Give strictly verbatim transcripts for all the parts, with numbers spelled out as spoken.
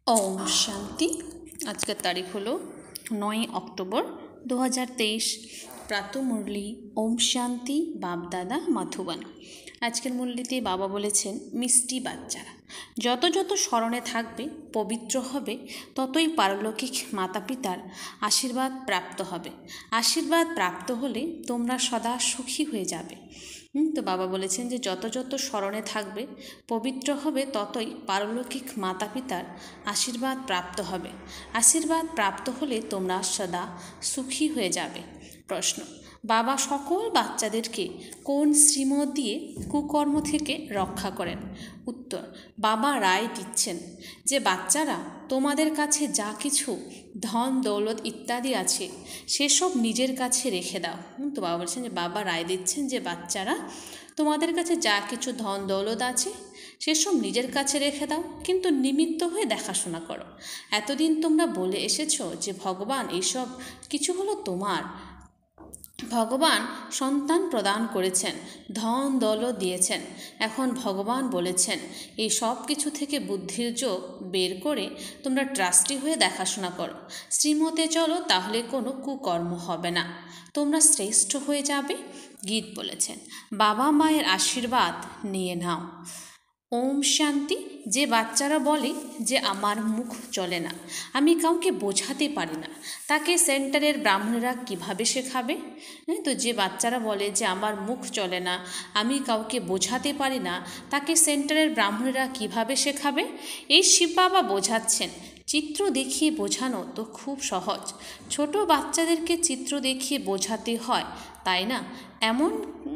ओम शांति। आज का तारीख हलो नय अक्टोबर दो हज़ार तेईस। प्रातः मुरली ओम शांति बाप दादा मधुबन। आजकेर मुरलीते बाबा बोलेছেন मिष्टि बाच्चारा যত যত স্মরণে থাকবে পবিত্র হবে ততই পারলৌকিক মাতা পিতার আশীর্বাদ প্রাপ্ত হবে। আশীর্বাদ প্রাপ্ত হলে তোমরা সদা সুখী হয়ে যাবে। তো বাবা বলেছেন যে যত যত স্মরণে থাকবে পবিত্র হবে ততই পারলৌকিক মাতা পিতার আশীর্বাদ প্রাপ্ত হবে। আশীর্বাদ প্রাপ্ত হলে তোমরা সদা সুখী হয়ে যাবে। প্রশ্ন: বাবা সকল বাচ্চাদেরকে কোন শ্রীমত দিয়ে কুকর্ম থেকে রক্ষা করেন? উত্তর: বাবা রায় দিচ্ছেন যে বাচ্চারা তোমাদের কাছে যা কিছু ধন দৌলত ইত্যাদি আছে সেসব নিজের কাছে রেখে দাও। তো বাবা বলছেন যে বাবা রায় দিচ্ছেন যে বাচ্চারা তোমাদের কাছে যা কিছু ধন দৌলত আছে সেসব নিজের কাছে রেখে দাও, কিন্তু নিমিত্ত হয়ে দেখাশোনা করো। এতদিন তোমরা বলে এসেছো যে ভগবান এইসব কিছু হলো তোমার। ভগবান সন্তান প্রদান করেছেন, ধন দৌলত দিয়েছেন। এখন ভগবান বলেছেন এই সব কিছু থেকে বুদ্ধির যোগ বের করে তোমরা ট্রাস্টি হয়ে দেখাশোনা করো, শ্রীমতে চলো, তাহলে কোনো কুকর্ম হবে না, তোমরা শ্রেষ্ঠ হয়ে যাবে। গীত বলেছেন বাবা মায়ের আশীর্বাদ নিয়ে নাও। ওম শান্তি। যে বাচ্চারা বলে যে আমার মুখ চলে না, আমি কাউকে বোঝাতে পারি না, তাকে সেন্টারের ব্রাহ্মণেরা কিভাবে শেখাবে? তো যে বাচ্চারা বলে যে আমার মুখ চলে না, আমি কাউকে বোঝাতে পারি না, তাকে সেন্টারের ব্রাহ্মণেরা কিভাবে শেখাবে? এই শিব বাবা বোঝাচ্ছেন চিত্র দেখিয়ে বোঝানো তো খুব সহজ। ছোট বাচ্চাদেরকে চিত্র দেখিয়ে বোঝাতে হয়, তাই না? এমন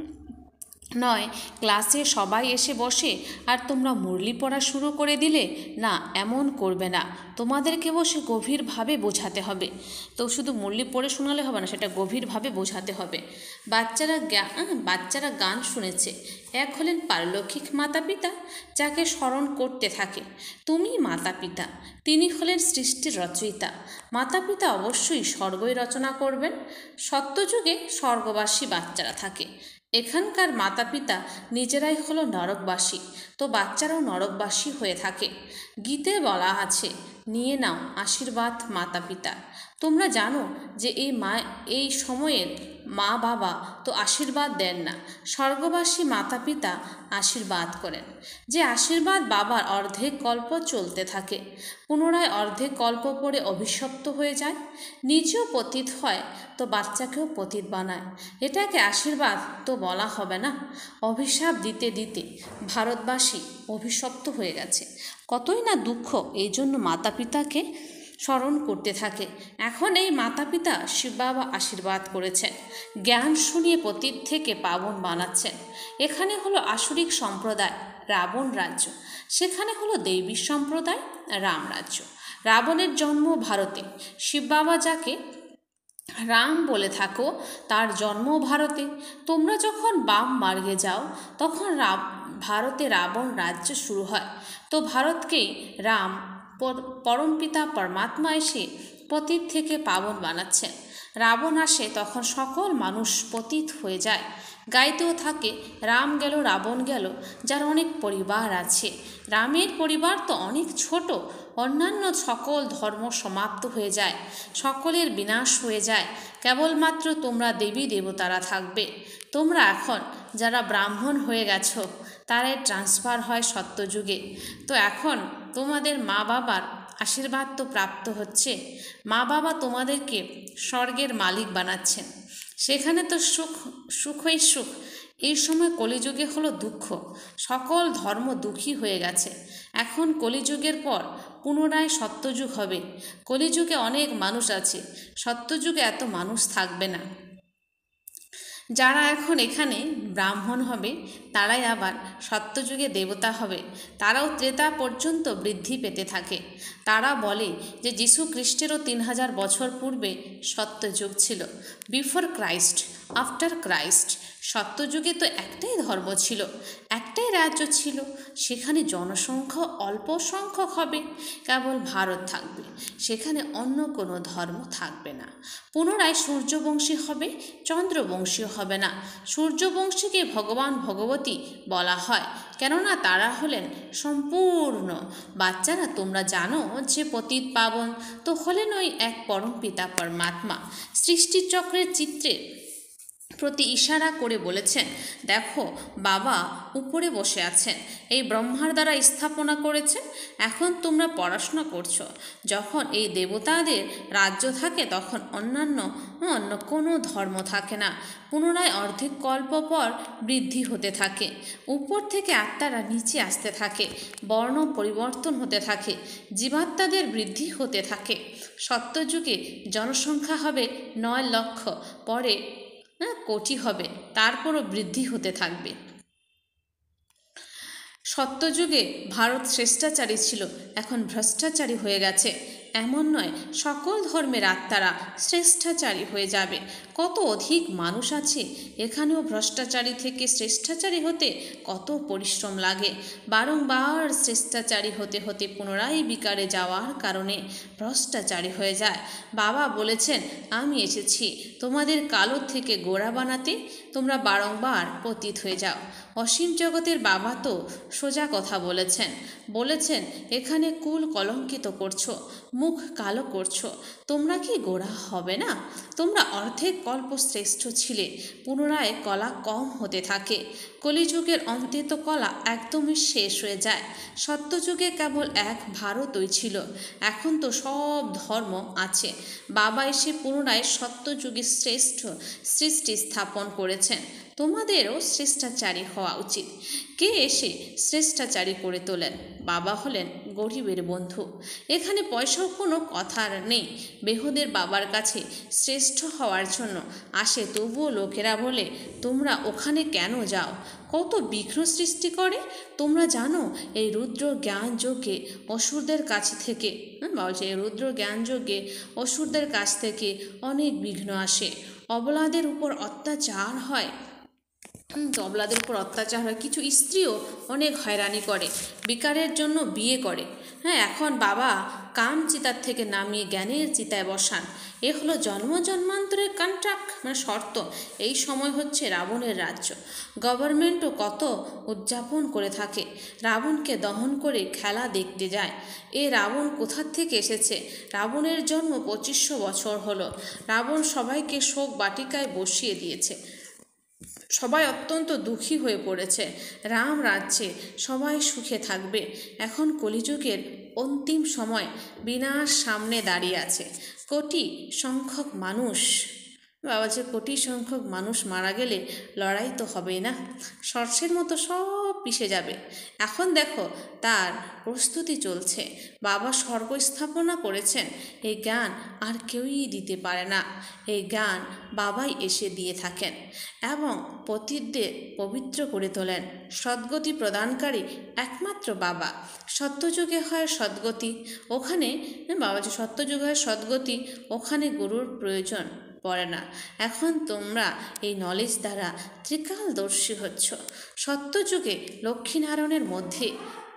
নয় ক্লাসে সবাই এসে বসে আর তোমরা মুরলি পড়া শুরু করে দিলে, না, এমন করবে না। তোমাদেরকে বসে গভীরভাবে বোঝাতে হবে। তো শুধু মুরলি পড়ে শোনালে হবে না, সেটা গভীরভাবে বোঝাতে হবে। বাচ্চারা বাচ্চারা গান শুনেছে। এক হলেন পারলৌকিক মাতা পিতা, যাকে স্মরণ করতে থাকে। তুমি মাতা পিতা, তিনি হলেন সৃষ্টির রচয়িতা। মাতা পিতা অবশ্যই স্বর্গই রচনা করবেন। সত্যযুগে স্বর্গবাসী বাচ্চারা থাকে। এখানকার মাতা পিতা নিজেরাই হলো নরকবাসী, তো বাচ্চারাও নরকবাসী হয়ে থাকে। গীতে বলা আছে নিয়ে নাও আশীর্বাদ মাতা পিতা। তোমরা জানো যে এই মা এই সময়ের মা বাবা তো আশীর্বাদ দেন না, স্বর্গবাসী মাতা পিতা আশীর্বাদ করেন। যে আশীর্বাদ বাবার অর্ধেক কল্প চলতে থাকে, পুনরায় অর্ধেক কল্প পরে অভিশপ্ত হয়ে যায়, নিজেও পতিত হয় তো বাচ্চাকেও পতিত বানায়। এটাকে আশীর্বাদ তো বলা হবে না। অভিশাপ দিতে দিতে ভারতবাসী অভিশপ্ত হয়ে গেছে। কতই না দুঃখ এই জন্য মাতা পিতাকে স্মরণ করতে থাকে। এখন এই মাতা পিতা শিব বাবা আশীর্বাদ করেছেন, জ্ঞান শুনিয়ে পতিত থেকে পাবন বানাচ্ছেন। এখানে হলো আসুরিক সম্প্রদায় রাবণ রাজ্য, সেখানে হলো দৈবী সম্প্রদায় রাম রাজ্য। রাবণের জন্ম ভারতে, শিব বাবা যাকে রাম বলে থাকো তার জন্ম ভারতে। তোমরা যখন বাম মার্গে যাও তখন ভারতে রাবণ রাজ্য শুরু হয়। তো ভারতকেই রাম পরমপিতা পরমাত্মা এসে পতিত থেকে পাবন বানাচ্ছেন। রাবণ আসে তখন সকল মানুষ পতিত হয়ে যায়। গাইতেও থাকে রাম গেল রাবণ গেল, যার অনেক পরিবার আছে। রামের পরিবার তো অনেক ছোট, অন্যান্য সকল ধর্ম সমাপ্ত হয়ে যায়, সকলের বিনাশ হয়ে যায়। কেবলমাত্র তোমরা দেবী দেবতারা থাকবে। তোমরা এখন যারা ব্রাহ্মণ হয়ে গেছো তারাই ট্রান্সফার হয় সত্যযুগে। তো এখন তোমাদের মা বাবার আশীর্বাদ তো প্রাপ্ত হচ্ছে। মা বাবা তোমাদেরকে স্বর্গের মালিক বানাচ্ছেন, সেখানে তো সুখ সুখই সুখ। এই সময় কলিযুগে হলো দুঃখ, সকল ধর্ম দুঃখী হয়ে গেছে। এখন কলিযুগের পর পুনরায় সত্যযুগ হবে। কলিযুগে অনেক মানুষ আছে, সত্যযুগে এত মানুষ থাকবে না। যারা এখন এখানে ব্রাহ্মণ হবে তারাই আবার সত্যযুগে দেবতা হবে। তারাও ত্রেতা পর্যন্ত বৃদ্ধি পেতে থাকে। তারা বলে যে যীশু খ্রিস্টেরও তিন হাজার বছর পূর্বে সত্যযুগ ছিল, বিফোর ক্রাইস্ট, আফটার ক্রাইস্ট। সত্যযুগে তো একটাই ধর্ম ছিল, একটাই রাজ্য ছিল, সেখানে জনসংখ্যা অল্প সংখ্যক হবে, কেবল ভারত থাকবে, সেখানে অন্য কোনো ধর্ম থাকবে না। পুনরায় সূর্যবংশী হবে, চন্দ্রবংশী হবে না। সূর্যবংশীকে ভগবান ভগবতী বলা হয়, কেননা তারা হলেন সম্পূর্ণ। বাচ্চারা, তোমরা জানো যে পতিত পাবন তো হলেন ওই এক পরম পিতা পরমাত্মা। সৃষ্টিচক্রের চিত্রে প্রতি ইশারা করে বলেছেন, দেখো বাবা উপরে বসে আছেন, এই ব্রহ্মার দ্বারা স্থাপনা করেছেন। এখন তোমরা পড়াশোনা করছো। যখন এই দেবতাদের রাজ্য থাকে তখন অন্যান্য অন্য কোনো ধর্ম থাকে না। পুনরায় অর্ধেক কল্প পর বৃদ্ধি হতে থাকে। উপর থেকে আত্মারা নিচে আসতে থাকে, বর্ণ পরিবর্তন হতে থাকে, জীবাত্মাদের বৃদ্ধি হতে থাকে। সত্যযুগে জনসংখ্যা হবে নয় লক্ষ, পরে কোটি হবে, তারপরও বৃদ্ধি হতে থাকবে। সত্যযুগে ভারত শ্রেষ্টাচারী ছিল, এখন ভ্রষ্টাচারী হয়ে গেছে। এমন নয়, সকল ধর্মের আত্মারা শ্রেষ্টাচারী হয়ে যাবে। কত অধিক মানুষ আছে এখানেও। ভ্রষ্টাচারী থেকে শ্রেষ্টাচারী হতে কত পরিশ্রম লাগে। বারংবার শ্রেষ্টাচারী হতে হতে পুনরায় বিকারে যাওয়ার কারণে ভ্রষ্টাচারী হয়ে যায়। বাবা বলেছেন, আমি এসেছি তোমাদের কালো থেকে গোড়া বানাতে, তোমরা বারংবার পতিত হয়ে যাও। অসীম জগতের বাবা তো সোজা কথা বলেছেন। বলেছেন, এখানে কুল কলঙ্কিত করছো, মুখ কালো করছো, তোমরা কি গোড়া হবে না? তোমরা অর্ধেক কল্প শ্রেষ্ঠ ছিলে, পুনরায় কলা কম হতে থাকে। কলিযুগের অন্তে তো কলা একদমই শেষ হয়ে যায়। সত্যযুগে কেবল এক ভারতই ছিল, এখন তো সব ধর্ম আছে। বাবা এসে পুনরায় সত্যযুগে শ্রেষ্ঠ সৃষ্টি স্থাপন করেছেন। তোমাদেরও শ্রেষ্টাচারী হওয়া উচিত। কে এসে শ্রেষ্টাচারী করে তোলেন? বাবা হলেন গরিবের বন্ধু। এখানে পয়সাও কোনো কথা নেই। বেহুদের বাবার কাছে শ্রেষ্ঠ হওয়ার জন্য আসে, তবুও লোকেরা বলে, তোমরা ওখানে কেন যাও? কত বিঘ্ন সৃষ্টি করে। তোমরা জানো এই রুদ্র জ্ঞান যজ্ঞে অসুরদের কাছ থেকে বলছে এই রুদ্র জ্ঞান যজ্ঞে অসুরদের কাছ থেকে অনেক বিঘ্ন আসে। অবলাদের উপর অত্যাচার হয় তবলাদের উপর অত্যাচার হয়। কিছু স্ত্রীও অনেক হয়রানি করে, বিকারের জন্য বিয়ে করে। হ্যাঁ, এখন বাবা কাম চিতার থেকে নামিয়ে জ্ঞানের চিতায় বসান। এ হলো জন্ম জন্মান্তরের কন্ট্রাক্ট, মানে শর্ত। এই সময় হচ্ছে রাবণের রাজ্য। গভর্নমেন্টও কত উদযাপন করে থাকে, রাবণকে দহন করে খেলা দেখতে যায়। এ রাবণ কোথার থেকে এসেছে? রাবণের জন্ম পঁচিশশো বছর হলো। রাবণ সবাইকে শোক বাটিকায় বসিয়ে দিয়েছে। সবাই অত্যন্ত দুঃখী হয়ে পড়েছে। রাম রাজ্যে সবাই সুখে থাকবে। এখন কলিযুগের অন্তিম সময় বিনাশ সামনে দাঁড়িয়ে আছে। কোটি সংখ্যক মানুষ বাবা যে কোটি সংখ্যক মানুষ মারা গেলে লড়াই তো হবেই না, সর্ষের মতো সব পিষে যাবে। এখন দেখো তার প্রস্তুতি চলছে। বাবা স্বর্গ স্থাপনা করেছেন। এই জ্ঞান আর কেউই দিতে পারে না। এই জ্ঞান বাবাই এসে দিয়ে থাকেন এবং পতিতদের পবিত্র করে তোলেন। সদ্গতি প্রদানকারী একমাত্র বাবা। সত্যযুগে হয় সদ্গতি, ওখানে বাবা যে সত্যযুগে হয় সদ্গতি, ওখানে গুরুর প্রয়োজন পড়ে না। এখন তোমরা এই নলেজ দ্বারা ত্রিকালদর্শী হচ্ছ। সত্যযুগে লক্ষ্মীনারায়ণের মধ্যে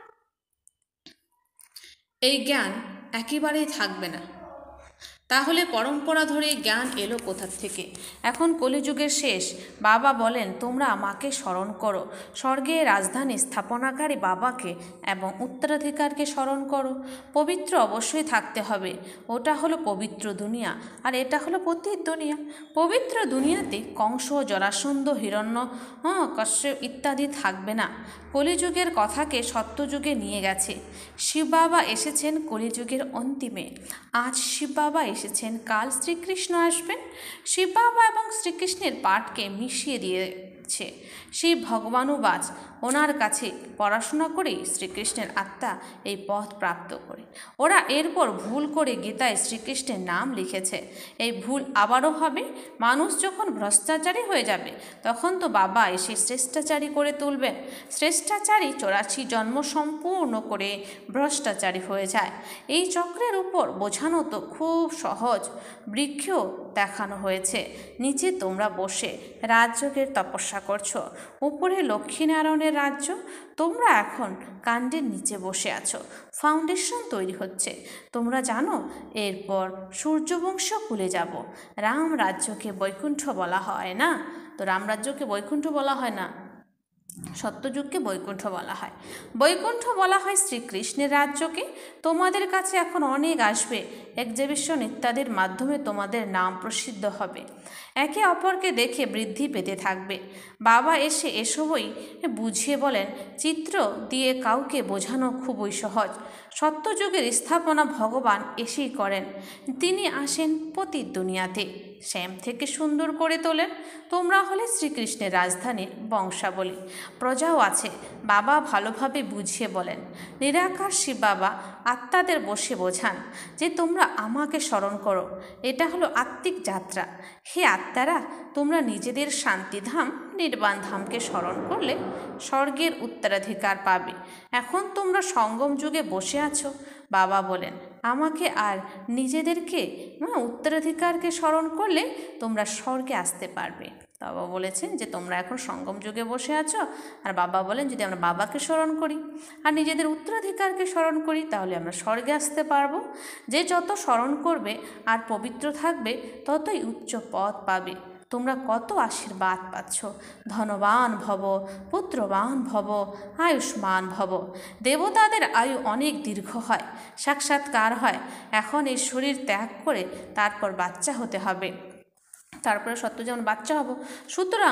এই জ্ঞান একেবারেই থাকবে না। তাহলে পরম্পরা ধরে জ্ঞান এলো কোথার থেকে? এখন কলিযুগের শেষ। বাবা বলেন, তোমরা মাকে স্মরণ করো, স্বর্গে রাজধানী স্থাপনাকারী বাবাকে এবং উত্তরাধিকারকে স্মরণ করো। পবিত্র অবশ্যই থাকতে হবে। ওটা হলো পবিত্র দুনিয়া, আর এটা হলো পতিত দুনিয়া। পবিত্র দুনিয়াতে কংস, জরাসন্ধ, হিরণ্য হ্যাঁ কশ্যপ ইত্যাদি থাকবে না। কলিযুগের কথাকে সত্যযুগে নিয়ে গেছে। শিব বাবা এসেছেন কলিযুগের অন্তিমে। আজ শিব বাবা এসেছেন, কাল শ্রীকৃষ্ণ আসবেন। শিব বাবা এবং শ্রীকৃষ্ণের পাঠকে মিশিয়ে দিয়েছে। সেই ভগবানুবাজ ওনার কাছে পড়াশোনা করেই শ্রীকৃষ্ণের আত্মা এই পথ প্রাপ্ত করে। ওরা এরপর ভুল করে গীতায় শ্রীকৃষ্ণের নাম লিখেছে। এই ভুল আবারও হবে। মানুষ যখন ভ্রষ্টাচারী হয়ে যাবে তখন তো বাবা এসে শ্রেষ্টাচারী করে তুলবেন। শ্রেষ্টাচারী চৌরাশি জন্ম সম্পূর্ণ করে ভ্রষ্টাচারী হয়ে যায়। এই চক্রের উপর বোঝানো তো খুব সহজ। বৃক্ষ দেখানো হয়েছে, নিচে তোমরা বসে রাজযোগের তপস্যা করছো। উপরে লক্ষ্মীনারায়ণের রাজ্য, তোমরা এখন কাণ্ডের নিচে বসে আছো। ফাউন্ডেশন তৈরি হচ্ছে। তোমরা জানো এরপর সূর্যবংশ খুলে যাব। রাম রাজ্যকে বৈকুণ্ঠ বলা হয় না, তো রাম রাজ্যকে বৈকুণ্ঠ বলা হয় না। সত্যযুগকে বৈকুণ্ঠ বলা হয়। বৈকুণ্ঠ বলা হয় শ্রীকৃষ্ণের রাজ্যকে। তোমাদের কাছে এখন অনেক আসবে, এক্সিবিশন ইত্যাদির মাধ্যমে তোমাদের নাম প্রসিদ্ধ হবে, একে অপরকে দেখে বৃদ্ধি পেতে থাকবে। বাবা এসে এসবই বুঝিয়ে বলেন, চিত্র দিয়ে কাউকে বোঝানো খুবই সহজ। সত্যযুগের স্থাপনা ভগবান এসেই করেন। তিনি আসেন পতিত দুনিয়াতে, শ্যাম থেকে সুন্দর করে তোলেন। তোমরা হলে শ্রীকৃষ্ণের রাজধানীর বংশাবলী, প্রজাও আছে। বাবা ভালোভাবে বুঝিয়ে বলেন। নিরাকার শিব বাবা আত্মাদের বসে বোঝান যে তোমরা আমাকে স্মরণ করো, এটা হলো আত্মিক যাত্রা। হে আত্মারা, তোমরা নিজেদের শান্তিধাম নির্বাণ ধামকে স্মরণ করলে স্বর্গের উত্তরাধিকার পাবে। এখন তোমরা সঙ্গম যুগে বসে আছো। বাবা বলেন, আমাকে আর নিজেদেরকে উত্তরাধিকারকে স্মরণ করলে তোমরা স্বর্গে আসতে পারবে। বাবা বলেছেন যে তোমরা এখন সঙ্গম যুগে বসে আছো, আর বাবা বলেন যদি আমরা বাবাকে স্মরণ করি আর নিজেদের উত্তরাধিকারকে স্মরণ করি তাহলে আমরা স্বর্গে আসতে পারবো। যে যত স্মরণ করবে আর পবিত্র থাকবে ততই উচ্চ পদ পাবে। তোমরা কত আশীর্বাদ পাচ্ছ। ধনবান ভব, পুত্রবান ভব, আয়ুষ্মান ভব। দেবতাদের আয়ু অনেক দীর্ঘ হয়, সাক্ষাৎকার হয়। এখন এই শরীর ত্যাগ করে তারপর বাচ্চা হতে হবে, তারপরে সত্য যেমন বাচ্চা হব। সুতরাং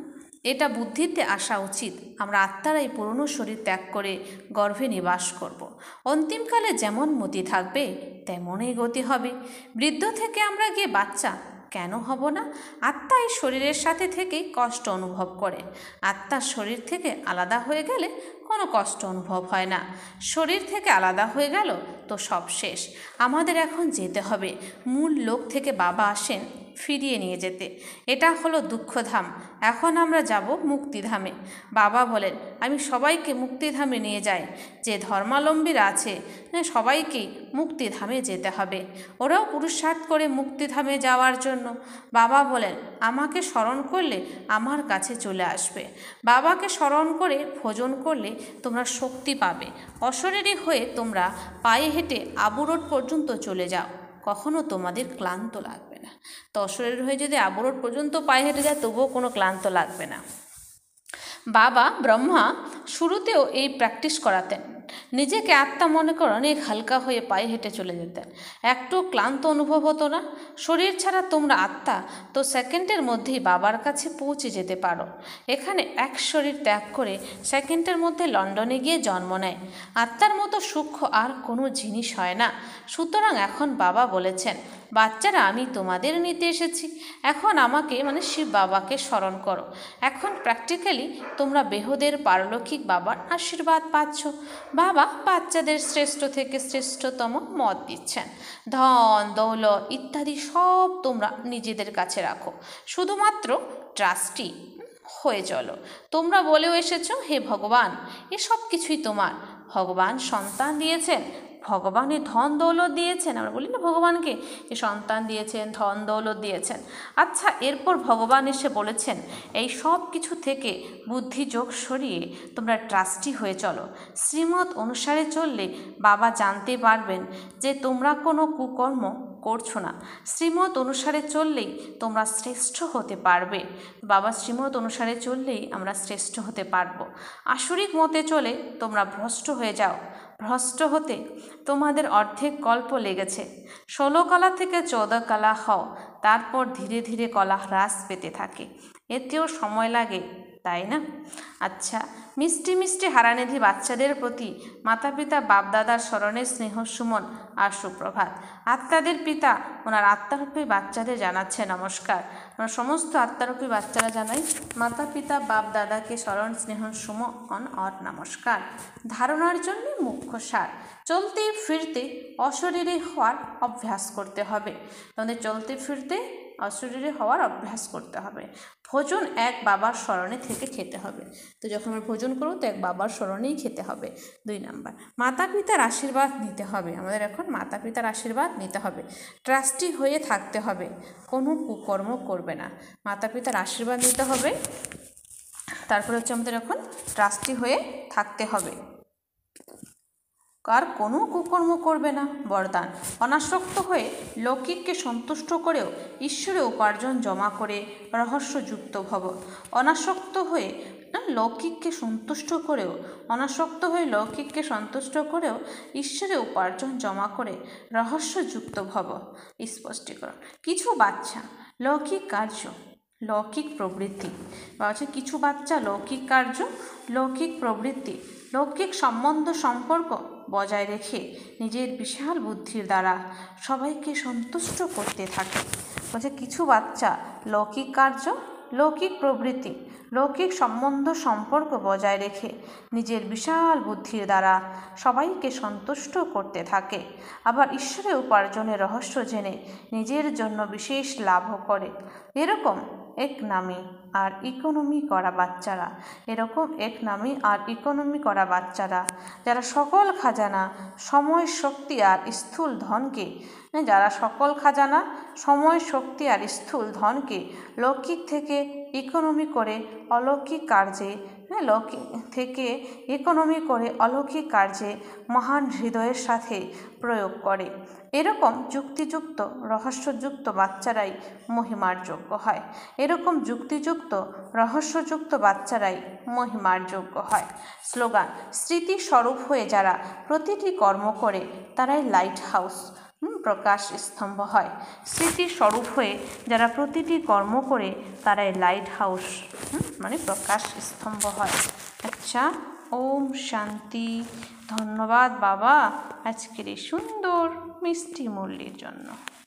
এটা বুদ্ধিতে আসা উচিত, আমরা আত্মারা এই পুরনো শরীর ত্যাগ করে গর্ভে নিবাস করব। অন্তিমকালে যেমন মতি থাকবে তেমনই গতি হবে। বৃদ্ধ থেকে আমরা গিয়ে বাচ্চা কেন হব না? আত্মা এই শরীরের সাথে থেকেই কষ্ট অনুভব করে। আত্মার শরীর থেকে আলাদা হয়ে গেলে কোনো কষ্ট অনুভব হয় না। শরীর থেকে আলাদা হয়ে গেল তো সব শেষ। আমাদের এখন যেতে হবে। মূল লোক থেকে বাবা আসেন ফিরিয়ে নিয়ে যেতে। এটা হলো দুঃখধাম। এখন আমরা যাব মুক্তিধামে। বাবা বলেন, আমি সবাইকে মুক্তিধামে নিয়ে যাই। যে ধর্মাবলম্বীরা আছে সবাইকেই মুক্তিধামে যেতে হবে। ওরাও পুরুষার্থ করে মুক্তিধামে যাওয়ার জন্য। বাবা বলেন, আমাকে স্মরণ করলে আমার কাছে চলে আসবে। বাবাকে স্মরণ করে ভোজন করলে তোমরা শক্তি পাবে। অশরীরী হয়ে তোমরা পায়ে হেঁটে আবু রোড পর্যন্ত চলে যাও, কখনো তোমাদের ক্লান্ত লাগবে না। তো অশরীর হয়ে যদি আবু রোড পর্যন্ত পায়ে হেঁটে যায় তবুও কোনো ক্লান্ত লাগবে না। বাবা ব্রহ্মা শুরুতেও এই প্র্যাকটিস করাতেন। নিজেকে আত্মা মনে করে অনেক হালকা হয়ে পায়ে হেঁটে চলে যেতেন, একটু ক্লান্ত অনুভব হতো না। শরীর ছাড়া তোমরা আত্মা, তো সেকেন্ডের মধ্যেই বাবার কাছে পৌঁছে যেতে পারো। এখানে এক শরীর ত্যাগ করে সেকেন্ডের মধ্যে লন্ডনে গিয়ে জন্ম নেয়। আত্মার মতো সূক্ষ্ম আর কোনো জিনিস হয় না। সুতরাং এখন বাবা বলেছেন, বাচ্চারা আমি তোমাদের নিতে এসেছি, এখন আমাকে মানে শিব বাবাকে স্মরণ করো। এখন প্র্যাকটিক্যালি তোমরা বেহুদের পারলৌকিক বাবার আশীর্বাদ পাচ্ছ। বাবা বাচ্চাদের শ্রেষ্ঠ থেকে শ্রেষ্ঠতম মত দিচ্ছেন। ধন দৌলত ইত্যাদি সব তোমরা নিজেদের কাছে রাখো, শুধুমাত্র ট্রাস্টি হয়ে চলো। তোমরা বলেও এসেছো, হে ভগবান এসব কিছুই তোমার। ভগবান সন্তান দিয়েছেন, ভগবানের ধন দৌলত দিয়েছেন। আমরা বলি না ভগবানকে যে সন্তান দিয়েছেন, ধন দৌলত দিয়েছেন। আচ্ছা, এরপর ভগবান এসে বলেছেন এই সব কিছু থেকে বুদ্ধি যোগ সরিয়ে তোমরা ট্রাস্টি হয়ে চলো। শ্রীমত অনুসারে চললে বাবা জানতে পারবেন যে তোমরা কোনো কুকর্ম করছো না। শ্রীমত অনুসারে চললেই তোমরা শ্রেষ্ঠ হতে পারবে। বাবা শ্রীমত অনুসারে চললেই আমরা শ্রেষ্ঠ হতে পারবো। আসরিক মতে চলে তোমরা ভ্রষ্ট হয়ে যাও। ভ্রষ্ট হতে তোমাদের অর্ধেক কল্প লেগেছে। ষোলো কলা থেকে চৌদ্দ কলা হও, তারপর ধীরে ধীরে কলা হ্রাস পেতে থাকে। এতেও সময় লাগে, তাই না? আচ্ছা, মিষ্টি মিষ্টি হারানিধি বাচ্চাদের প্রতি মাতা পিতা বাপদাদার স্মরণে স্নেহ সুমন আর সুপ্রভাত। আত্মাদের পিতা ওনার আত্মারূপী বাচ্চাদের জানাচ্ছে নমস্কার। আমরা সমস্ত আত্মারূপী বাচ্চারা জানাই মাতা পিতা বাপ দাদাকে স্মরণ স্নেহ সুমন আর নমস্কার। ধারণার জন্য মুখ্য সার, চলতে ফিরতে অশরীরী হওয়ার অভ্যাস করতে হবে। তোমাদের চলতে ফিরতে অশরীরী হওয়ার অভ্যাস করতে হবে। ভোজন এক বাবার স্মরণে থেকে খেতে হবে। তো যখন আমরা ভোজন করবো তো এক বাবার স্মরণেই খেতে হবে। দুই নাম্বার, মাতা পিতার আশীর্বাদ নিতে হবে। আমাদের এখন মাতা পিতার আশীর্বাদ নিতে হবে। ট্রাস্টি হয়ে থাকতে হবে, কোনো কুকর্ম করবে না। মাতা পিতার আশীর্বাদ নিতে হবে, তারপরে হচ্ছে আমাদের এখন ট্রাস্টি হয়ে থাকতে হবে, আর কোনো কুকর্ম করবে না। বরদান, অনাসক্ত হয়ে লৌকিককে সন্তুষ্ট করেও ঈশ্বরে উপার্জন জমা করে রহস্যযুক্ত ভব। অনাসক্ত হয়ে লৌকিককে সন্তুষ্ট করেও অনাসক্ত হয়ে লৌকিককে সন্তুষ্ট করেও ঈশ্বরে উপার্জন জমা করে রহস্যযুক্ত ভব। স্পষ্টীকরণ। কিছু বাচ্চা লৌকিক কার্য লৌকিক প্রবৃত্তি বা হচ্ছে কিছু বাচ্চা লৌকিক কার্য লৌকিক প্রবৃত্তি লৌকিক সম্বন্ধ সম্পর্ক বজায় রেখে নিজের বিশাল বুদ্ধির দ্বারা সবাইকে সন্তুষ্ট করতে থাকে। বলছে কিছু বাচ্চা লৌকিক কার্য লৌকিক প্রবৃত্তি লৌকিক সম্বন্ধ সম্পর্ক বজায় রেখে নিজের বিশাল বুদ্ধির দ্বারা সবাইকে সন্তুষ্ট করতে থাকে, আবার ঈশ্বরের উপার্জনের রহস্য জেনে নিজের জন্য বিশেষ লাভও করে। এরকম এক নামী আর ইকোনমি করা বাচ্চারা এরকম এক নামী আর ইকোনমি করা বাচ্চারা যারা সকল খাজানা সময় শক্তি আর স্থূল ধনকে যারা সকল খাজানা সময় শক্তি আর স্থূল ধনকে লৌকিক থেকে ইকোনমি করে অলৌকিক কার্যে হ্যাঁ লৌকিক থেকে ইকোনমি করে অলৌকিক কার্যে মহান হৃদয়ের সাথে প্রয়োগ করে। এরকম যুক্তিযুক্ত রহস্যযুক্ত বাচ্চারাই মহিমার যোগ্য হয়। এরকম যুক্তিযুক্ত রহস্যযুক্ত বাচ্চারাই মহিমার যোগ্য হয়। স্লোগান। স্মৃতিস্বরূপ হয়ে যারা প্রতিটি কর্ম করে তারাই লাইট হাউস প্রকাশ স্তম্ভ হয়। স্মৃতিস্বরূপ হয়ে যারা প্রতিটি কর্ম করে তারাই লাইট হাউস মানে প্রকাশ স্তম্ভ হয়। আচ্ছা, ওম শান্তি। ধন্যবাদ বাবা আজকের এই সুন্দর মিষ্টি মুরলির জন্য।